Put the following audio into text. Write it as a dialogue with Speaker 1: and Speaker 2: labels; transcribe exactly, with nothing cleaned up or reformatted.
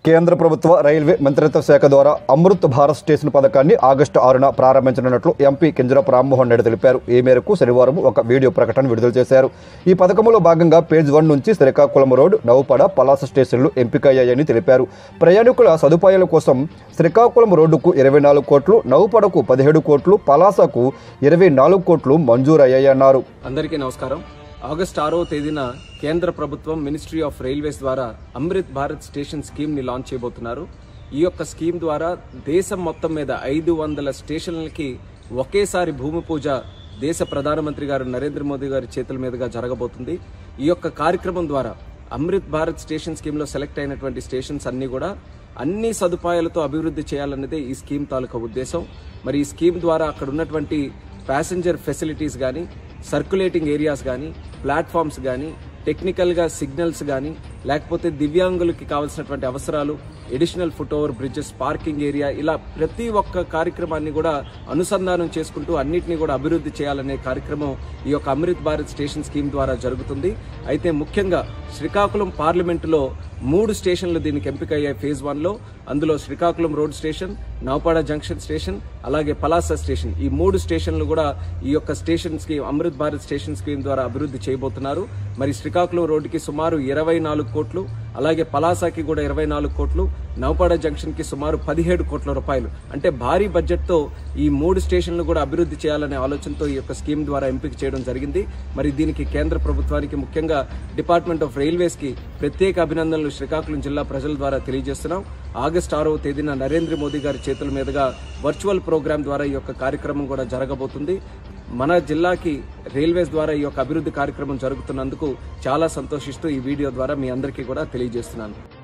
Speaker 1: కేంద్ర ప్రభుత్వ రైల్వే మంత్రిత్వ శాఖ ద్వారా అమృత్ భారత్ స్టేషన్ పథకాన్ని ఆగస్టు ఆరున ప్రారంభించనున్నట్లు ఎంపీ కింజరాపు రామ్మోహన్ రెడ్డి తెలిపారు. ఈ మేరకు శనివారం ఒక వీడియో ప్రకటన విడుదల చేశారు. ఈ పథకంలో భాగంగా పేజ్ వన్ నుంచి శ్రీకాకుళం రోడ్, నౌపడ, పలాస స్టేషన్లు ఎంపికయ్యాయని తెలిపారు. ప్రయాణికుల సదుపాయాల కోసం శ్రీకాకుళం రోడ్డుకు ఇరవై నాలుగు కోట్లు, నౌపడకు పదిహేడు కోట్లు, పలాసకు ఇరవై నాలుగు కోట్లు మంజూరయ్యాయన్నారు.
Speaker 2: అందరికీ నమస్కారం. ఆగస్టు ఆరవ తేదీన కేంద్ర ప్రభుత్వం మినిస్ట్రీ ఆఫ్ రైల్వేస్ ద్వారా అమృత్ భారత్ స్టేషన్ స్కీమ్ ని లాంచ్ చేయబోతున్నారు. ఈ యొక్క స్కీమ్ ద్వారా దేశం మొత్తం మీద ఐదు వందల స్టేషన్లకి ఒకేసారి భూమి పూజ దేశ ప్రధానమంత్రి గారు నరేంద్ర మోదీ గారి చేతుల మీదుగా జరగబోతుంది. ఈ యొక్క కార్యక్రమం ద్వారా అమృత్ భారత్ స్టేషన్ స్కీమ్ లో సెలెక్ట్ అయినటువంటి స్టేషన్స్ అన్ని కూడా అన్ని సదుపాయాలతో అభివృద్ధి చేయాలన్నదే ఈ స్కీమ్ తాలూకా ఉద్దేశం. మరి ఈ స్కీమ్ ద్వారా అక్కడ ఉన్నటువంటి ప్యాసింజర్ ఫెసిలిటీస్ కానీ, సర్క్యులేటింగ్ ఏరియాస్ కానీ, ప్లాట్ఫామ్స్ కానీ, టెక్నికల్గా సిగ్నల్స్ కానీ, లేకపోతే దివ్యాంగులకి కావాల్సినటువంటి అవసరాలు, additional foot over bridges, parking area, ఇలా ప్రతి ఒక్క కార్యక్రమాన్ని కూడా అనుసంధానం చేసుకుంటూ అన్నిటినీ కూడా అభివృద్ధి చేయాలనే కార్యక్రమం ఈ యొక్క అమృత్ భారత్ స్టేషన్ స్కీమ్ ద్వారా జరుగుతుంది. అయితే ముఖ్యంగా శ్రీకాకుళం పార్లమెంటులో మూడు స్టేషన్లు దీనికి ఎంపికయ్యాయి ఫేజ్ వన్లో. అందులో Srikakulam road station, Naupada junction station, అలాగే పలాస స్టేషన్, ఈ మూడు స్టేషన్లు కూడా ఈ యొక్క station scheme Amrit Bharat station scheme ద్వారా అభివృద్ధి చేయబోతున్నారు. మరి శ్రీకాకుళం రోడ్డుకి సుమారు ఇరవై నాలుగు కోట్లు, అలాగే పలాసకి కూడా ఇరవై నాలుగు కోట్లు, నౌపాడ జంక్షన్ కి సుమారు పదిహేడు కోట్ల రూపాయలు, అంటే భారీ బడ్జెట్ తో ఈ మూడు స్టేషన్లు కూడా అభివృద్ధి చేయాలనే ఆలోచనతో ఈ యొక్క స్కీమ్ ద్వారా ఎంపిక చేయడం జరిగింది. మరి దీనికి కేంద్ర ప్రభుత్వానికి, ముఖ్యంగా డిపార్ట్మెంట్ ఆఫ్ రైల్వేస్ కి ప్రత్యేక అభినందనలు శ్రీకాకుళం జిల్లా ప్రజల ద్వారా తెలియజేస్తున్నాం. ఆగస్టు ఆరవ తేదీన నరేంద్ర మోదీ గారి చేతుల మీదుగా వర్చువల్ ప్రోగ్రాం ద్వారా ఈ యొక్క కార్యక్రమం కూడా జరగబోతుంది. మన జిల్లాకి రైల్వేస్ ద్వారా ఈ యొక్క అభివృద్ధి కార్యక్రమం జరుగుతున్నందుకు చాలా సంతోషిస్తూ ఈ వీడియో ద్వారా మీ అందరికీ కూడా తెలియజేస్తున్నాను.